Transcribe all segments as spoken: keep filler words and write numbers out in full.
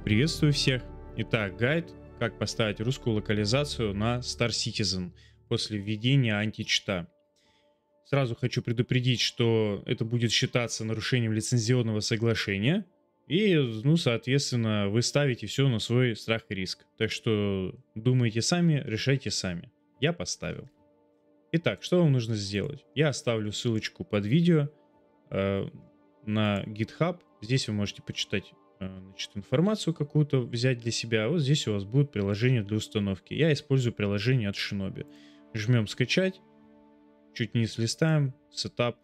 Приветствую всех. Итак, гайд, как поставить русскую локализацию на Star Citizen после введения античита. Сразу хочу предупредить, что это будет считаться нарушением лицензионного соглашения. И, ну, соответственно, вы ставите все на свой страх и риск. Так что думайте сами, решайте сами. Я поставил. Итак, что вам нужно сделать? Я оставлю ссылочку под видео э, на GitHub. Здесь вы можете почитать э, значит, информацию какую-то, взять для себя. Вот здесь у вас будет приложение для установки. Я использую приложение от Shinobi. Жмем скачать. Чуть вниз листаем. Сетап.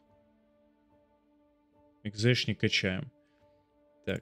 Экзешник качаем. Так.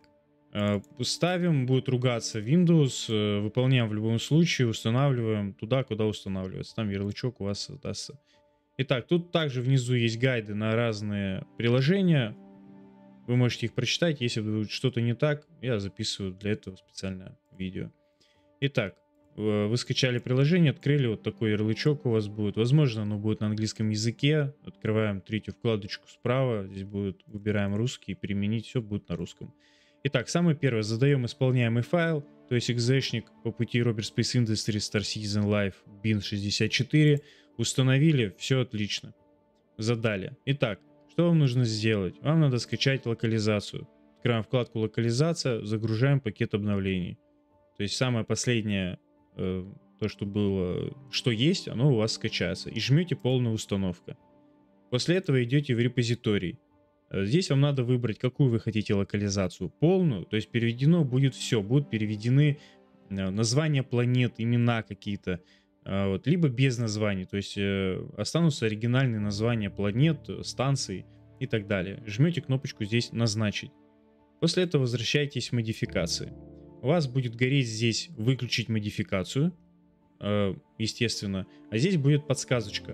Ставим, будет ругаться Windows, выполняем в любом случае, устанавливаем туда, куда устанавливается. Там ярлычок у вас создастся. Итак, тут также внизу есть гайды на разные приложения. Вы можете их прочитать, если будет что-то не так, я записываю для этого специальное видео. Итак, вы скачали приложение, открыли, вот такой ярлычок у вас будет. Возможно, оно будет на английском языке. Открываем третью вкладочку справа, здесь будет, выбираем русский, применить, все будет на русском. Итак, самое первое, задаем исполняемый файл, то есть экзешник по пути Rober Space Industries Star Citizen Live bin шестьдесят четыре. Установили, все отлично. Задали. Итак, что вам нужно сделать? Вам надо скачать локализацию. Открываем вкладку локализация, загружаем пакет обновлений. То есть самое последнее, э, то, что было, что есть, оно у вас скачается. И жмете полная установка. После этого идете в репозиторий. Здесь вам надо выбрать, какую вы хотите локализацию. Полную, то есть переведено будет все. Будут переведены названия планет, имена какие-то. Вот, либо без названий, то есть останутся оригинальные названия планет, станций и так далее. Жмете кнопочку здесь «Назначить». После этого возвращаетесь в модификации. У вас будет гореть здесь «Выключить модификацию», естественно. А здесь будет подсказочка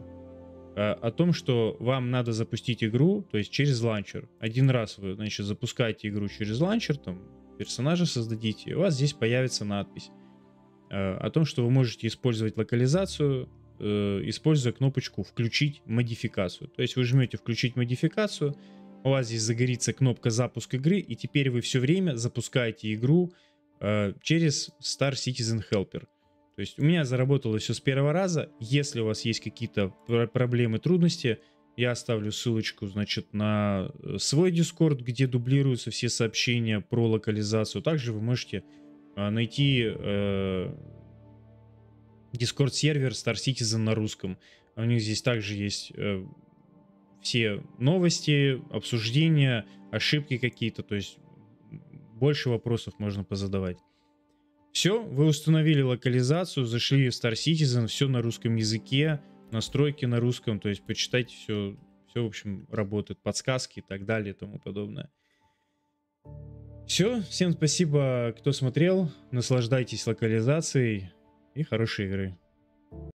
о том, что вам надо запустить игру, то есть через ланчер. Один раз вы, значит, запускаете игру через ланчер, там персонажа создадите, и у вас здесь появится надпись о том, что вы можете использовать локализацию, используя кнопочку «Включить модификацию». То есть вы жмете «Включить модификацию», у вас здесь загорится кнопка «Запуск игры», и теперь вы все время запускаете игру через Star Citizen Helper. То есть у меня заработало все с первого раза. Если у вас есть какие-то проблемы, трудности, я оставлю ссылочку, значит, на свой Discord, где дублируются все сообщения про локализацию. Также вы можете найти э, Discord сервер Star Citizen на русском. У них здесь также есть э, все новости, обсуждения, ошибки какие-то. То есть больше вопросов можно позадавать. Все, вы установили локализацию, зашли в Star Citizen, все на русском языке, настройки на русском, то есть почитайте все, все, в общем, работает, подсказки и так далее и тому подобное. Все, всем спасибо, кто смотрел, наслаждайтесь локализацией и хорошей игры.